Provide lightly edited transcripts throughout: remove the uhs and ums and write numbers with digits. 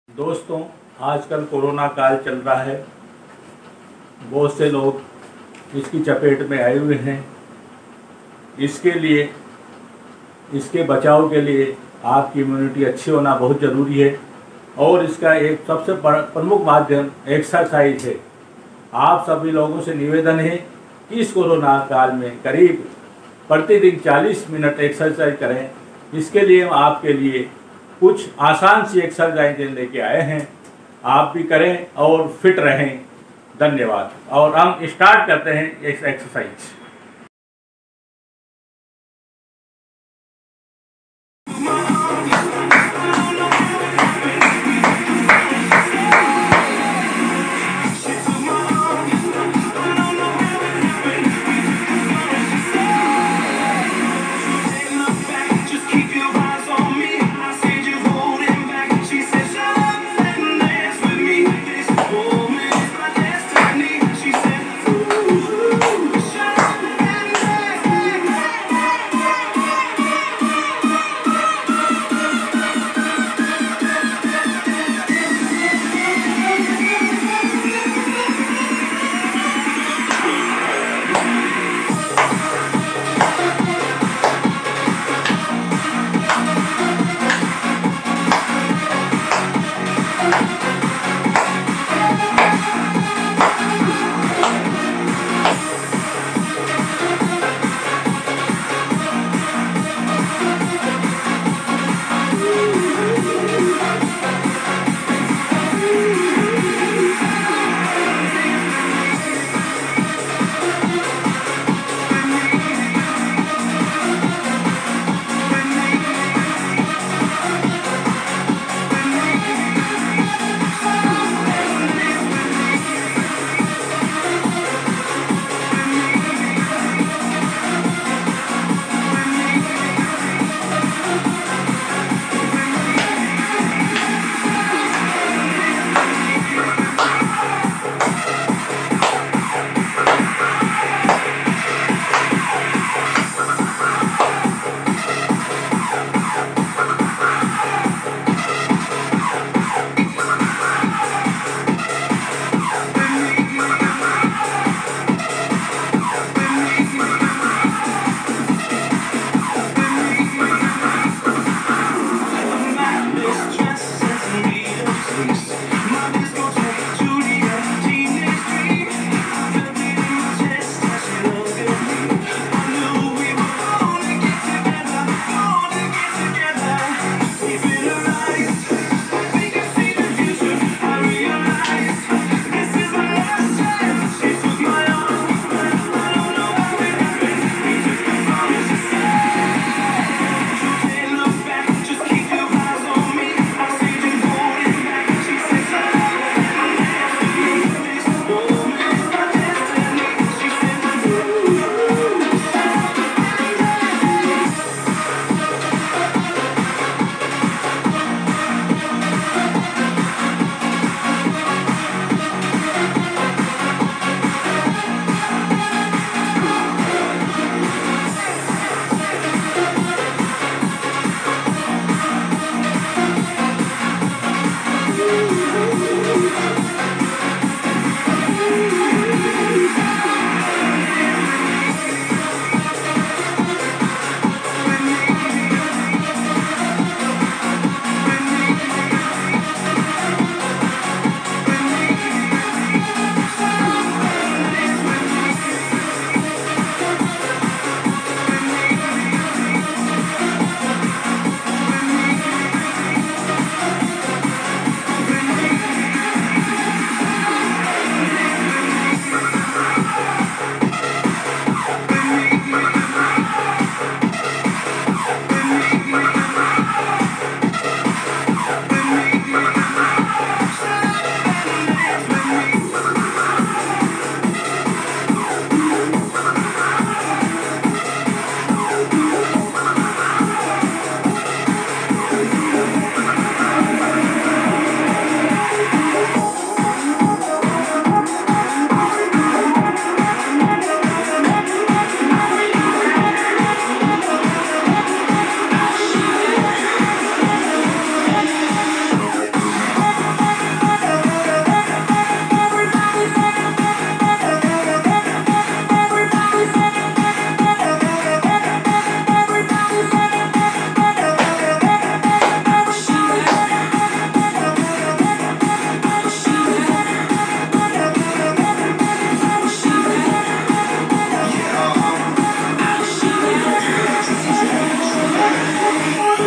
दोस्तों, आजकल कोरोना काल चल रहा है। बहुत से लोग इसकी चपेट में आए हुए हैं। इसके बचाव के लिए आपकी इम्यूनिटी अच्छी होना बहुत ज़रूरी है और इसका एक सबसे प्रमुख माध्यम एक्सरसाइज है। आप सभी लोगों से निवेदन है कि इस कोरोना काल में करीब प्रतिदिन 40 मिनट एक्सरसाइज करें। इसके लिए हम आपके लिए कुछ आसान सी एक्सरसाइजें लेके आए हैं, आप भी करें और फिट रहें। धन्यवाद। और हम स्टार्ट करते हैं इस exercise.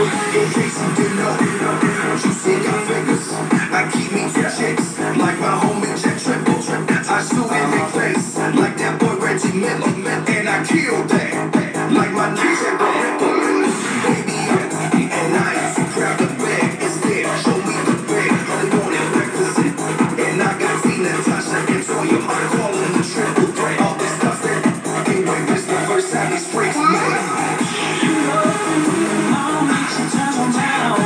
In case you didn't know, juicy got fingers. I keep me two chicks, like my homie Jack Triple. I shoot in their face, like that boy Reggie Miller. And I kill that, like my DJ Baby, and I ain't too proud to beg. Instead, show me the bed, all they want is requisite. And I got Tina, Tasha, and Toya, I'm calling the triple threat. All this stuff that can't wait, this the first time these freaks met. You know, she turns around.